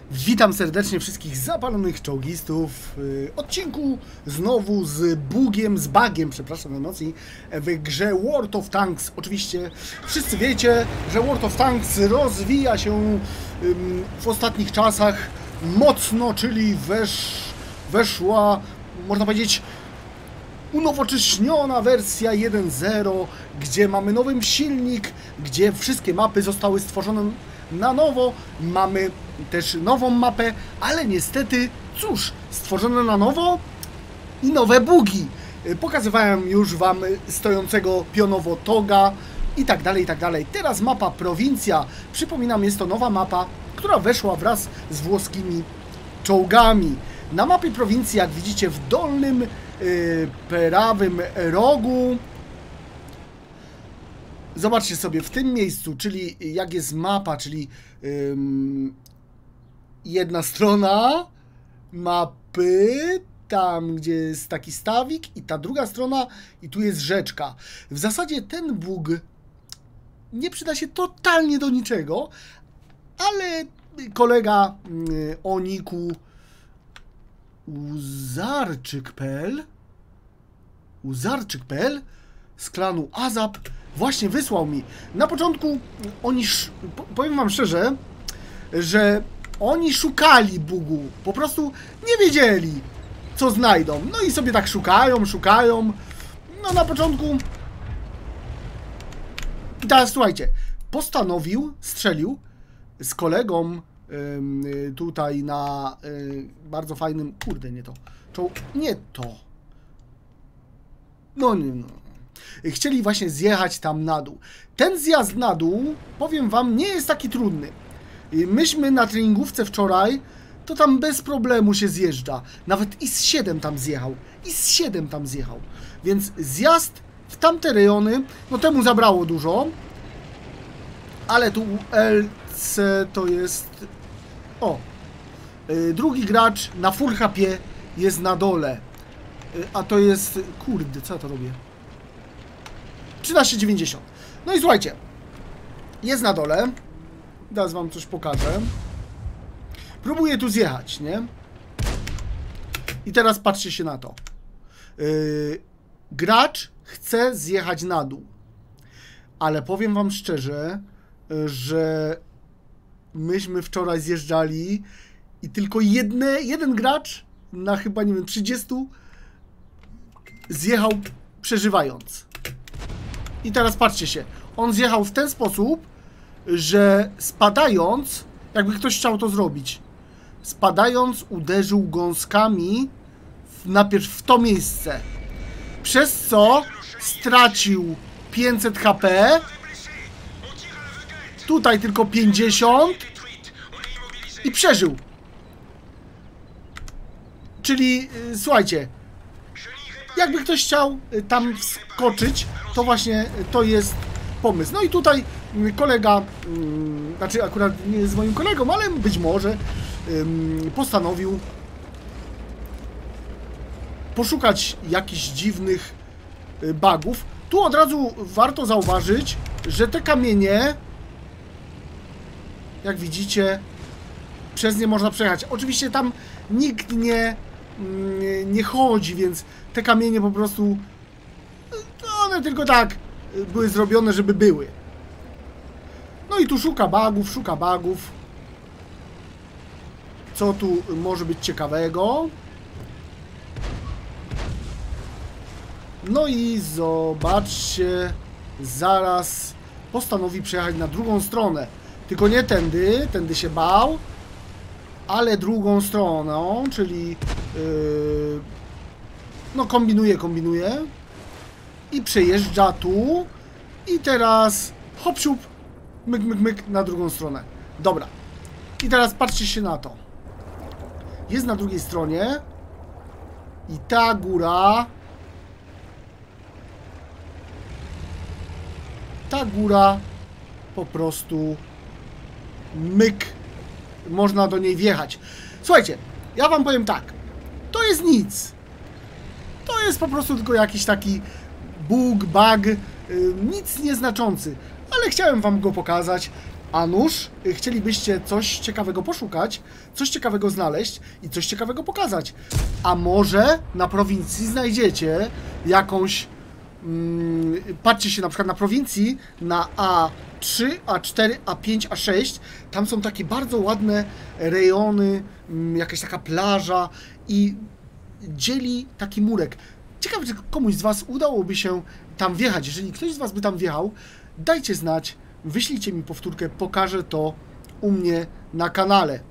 Witam serdecznie wszystkich zapalonych czołgistów w odcinku znowu z bugiem, przepraszam emocji, w grze World of Tanks. Oczywiście wszyscy wiecie, że World of Tanks rozwija się w ostatnich czasach mocno, czyli weszła, można powiedzieć, unowocześniona wersja 1.0, gdzie mamy nowy silnik, gdzie wszystkie mapy zostały stworzone na nowo, mamy też nową mapę, ale niestety, cóż, stworzone na nowo i nowe bugi. Pokazywałem już wam stojącego pionowo toga i tak dalej, i tak dalej. Teraz mapa prowincja, przypominam, jest to nowa mapa, która weszła wraz z włoskimi czołgami. Na mapie prowincji, jak widzicie, w dolnym prawym rogu, zobaczcie sobie w tym miejscu, czyli jak jest mapa, czyli jedna strona mapy, tam gdzie jest taki stawik, i ta druga strona, i tu jest rzeczka. W zasadzie ten bug nie przyda się totalnie do niczego, ale kolega o niku Uzarczyk.pl z klanu Azap właśnie wysłał mi. Na początku oni, powiem wam szczerze, że oni szukali bugu. Po prostu nie wiedzieli, co znajdą. No i sobie tak szukają. No na początku... I teraz słuchajcie, strzelił z kolegą tutaj na bardzo fajnym... Kurde, nie to. Nie to. No. Chcieli właśnie zjechać tam na dół. Ten zjazd na dół, powiem wam, nie jest taki trudny. Myśmy na treningówce wczoraj, to tam bez problemu się zjeżdża. Nawet IS-7 tam zjechał. Więc zjazd w tamte rejony, no temu zabrało dużo. Ale tu LC to jest... O! Drugi gracz na full HP jest na dole. A to jest... Kurde, co ja to robię? 1390. No i słuchajcie. Jest na dole. Teraz wam coś pokażę. Próbuję tu zjechać, nie? I teraz patrzcie się na to. Gracz chce zjechać na dół. Ale powiem wam szczerze, że myśmy wczoraj zjeżdżali i tylko jeden gracz na chyba, nie wiem, 30 zjechał przeżywając. I teraz patrzcie się. On zjechał w ten sposób, że spadając, jakby ktoś chciał to zrobić, spadając uderzył gąskami najpierw w to miejsce, przez co stracił 500 HP, tutaj tylko 50 i przeżył. Czyli słuchajcie, jakby ktoś chciał tam wskoczyć, to właśnie to jest pomysł. No i tutaj kolega, znaczy akurat nie jest moim kolegą, ale być może postanowił poszukać jakichś dziwnych bugów. Tu od razu warto zauważyć, że te kamienie, jak widzicie, przez nie można przejechać. Oczywiście tam nikt nie chodzi, więc te kamienie po prostu, one tylko tak były zrobione, żeby były. No i tu szuka bugów. Co tu może być ciekawego? No i zobaczcie, zaraz postanowi przejechać na drugą stronę. Tylko nie tędy się bał, ale drugą stroną, czyli no kombinuje i przejeżdża tu i teraz hop siup, myk na drugą stronę. Dobra. I teraz patrzcie się na to. Jest na drugiej stronie i ta góra po prostu myk, można do niej wjechać. Słuchajcie, ja wam powiem tak, to jest nic. To jest po prostu tylko jakiś taki bug, nic nieznaczący, ale chciałem wam go pokazać. A nuż chcielibyście coś ciekawego poszukać, coś ciekawego znaleźć i coś ciekawego pokazać. A może na prowincji znajdziecie jakąś... patrzcie się na przykład na prowincji, na A3, A4, A5, A6. Tam są takie bardzo ładne rejony, jakaś taka plaża i dzieli taki murek. Ciekawe, czy komuś z Was udałoby się tam wjechać. Jeżeli ktoś z Was by tam wjechał, dajcie znać, wyślijcie mi powtórkę, pokażę to u mnie na kanale.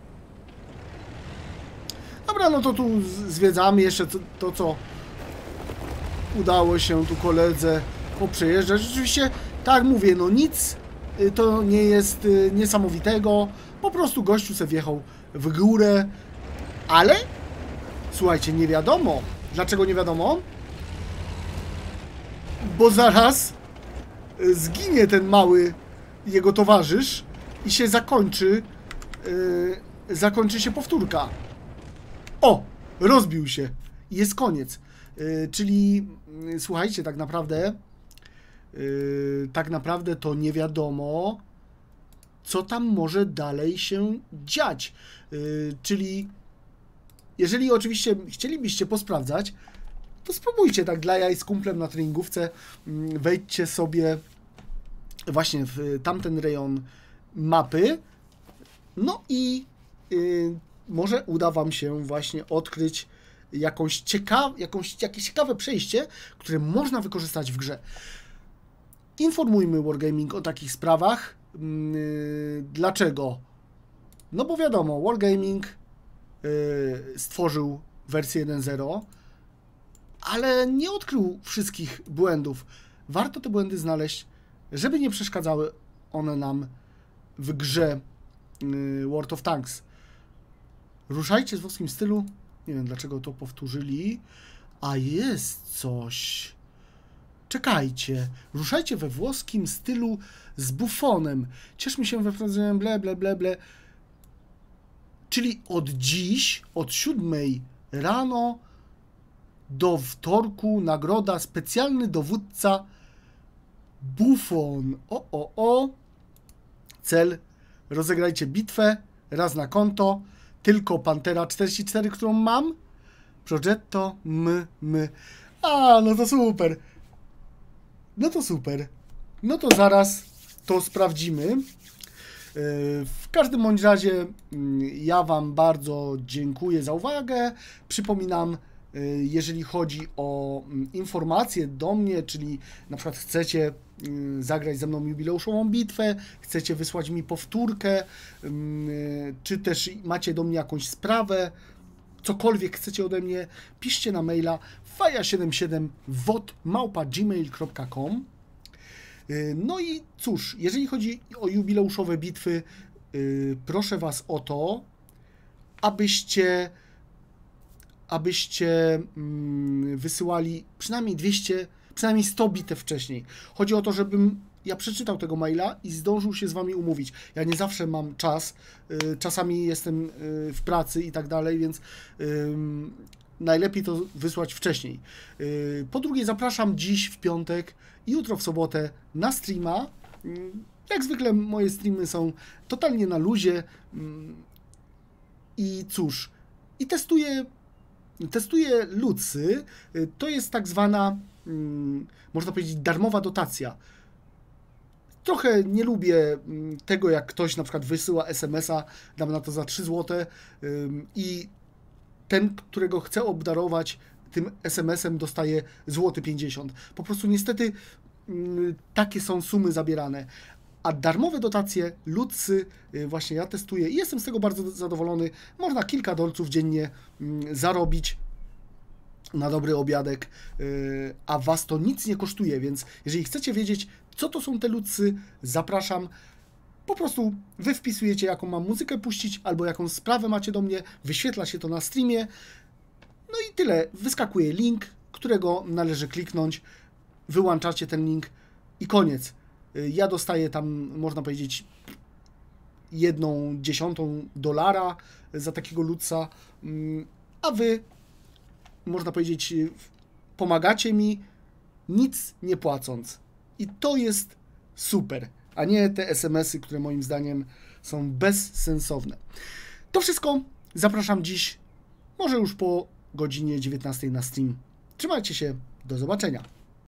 Dobra, no to tu zwiedzamy jeszcze to co udało się tu koledze poprzejeżdżać. Rzeczywiście, tak jak mówię, no nic to nie jest niesamowitego. Po prostu gościu se wjechał w górę, ale słuchajcie, nie wiadomo. Dlaczego nie wiadomo? Bo zaraz zginie ten mały jego towarzysz i się zakończy się powtórka. O! Rozbił się. I jest koniec. Czyli słuchajcie, tak naprawdę to nie wiadomo, co tam może dalej się dziać. Czyli jeżeli oczywiście chcielibyście posprawdzać, to spróbujcie tak dla jaj z kumplem na treningówce, wejdźcie sobie właśnie w tamten rejon mapy, no i może uda Wam się właśnie odkryć jakieś ciekawe przejście, które można wykorzystać w grze. Informujmy Wargaming o takich sprawach. Dlaczego? No bo wiadomo, Wargaming stworzył wersję 1.0, ale nie odkrył wszystkich błędów. Warto te błędy znaleźć, żeby nie przeszkadzały one nam w grze World of Tanks. Ruszajcie w włoskim stylu. Nie wiem, dlaczego to powtórzyli. A jest coś. Czekajcie. Ruszajcie we włoskim stylu z bufonem. Cieszmy się we wprowadzeniu ble, ble, ble, ble. Czyli od dziś, od 7 rano do wtorku nagroda specjalny dowódca Buffon. O. Cel. Rozegrajcie bitwę. Raz na konto. Tylko Pantera 44, którą mam. Progetto, A, no to super. No to zaraz to sprawdzimy. W każdym bądź razie ja Wam bardzo dziękuję za uwagę. Przypominam, jeżeli chodzi o informacje do mnie, czyli na przykład chcecie zagrać ze mną jubileuszową bitwę, chcecie wysłać mi powtórkę, czy też macie do mnie jakąś sprawę, cokolwiek chcecie ode mnie, piszcie na maila faja77wod@gmail.com. No i cóż, jeżeli chodzi o jubileuszowe bitwy, proszę Was o to, abyście wysyłali przynajmniej 200, przynajmniej 100 bitew wcześniej. Chodzi o to, żebym ja przeczytał tego maila i zdążył się z Wami umówić. Ja nie zawsze mam czas, czasami jestem w pracy i tak dalej, więc najlepiej to wysłać wcześniej. Po drugie, zapraszam dziś w piątek i jutro w sobotę na streama. Jak zwykle moje streamy są totalnie na luzie i cóż, i testuję lucy. To jest tak zwana, można powiedzieć, darmowa dotacja. Trochę nie lubię tego, jak ktoś na przykład wysyła SMS-a, dam na to za 3 zł i ten, którego chcę obdarować tym SMS-em, dostaje złoty 50. Po prostu niestety takie są sumy zabierane. A darmowe dotacje, lucy, właśnie ja testuję i jestem z tego bardzo zadowolony. Można kilka dolców dziennie zarobić na dobry obiadek, a Was to nic nie kosztuje, więc jeżeli chcecie wiedzieć, co to są te lucy, zapraszam. Po prostu Wy wpisujecie, jaką mam muzykę puścić, albo jaką sprawę macie do mnie, wyświetla się to na streamie. No i tyle. Wyskakuje link, którego należy kliknąć, wyłączacie ten link i koniec. Ja dostaję tam, można powiedzieć, 1/10 dolara za takiego luca, a Wy, można powiedzieć, pomagacie mi, nic nie płacąc. I to jest super. a nie te SMS-y, które moim zdaniem są bezsensowne. To wszystko. Zapraszam dziś, może już po godzinie 19 na stream. Trzymajcie się, do zobaczenia.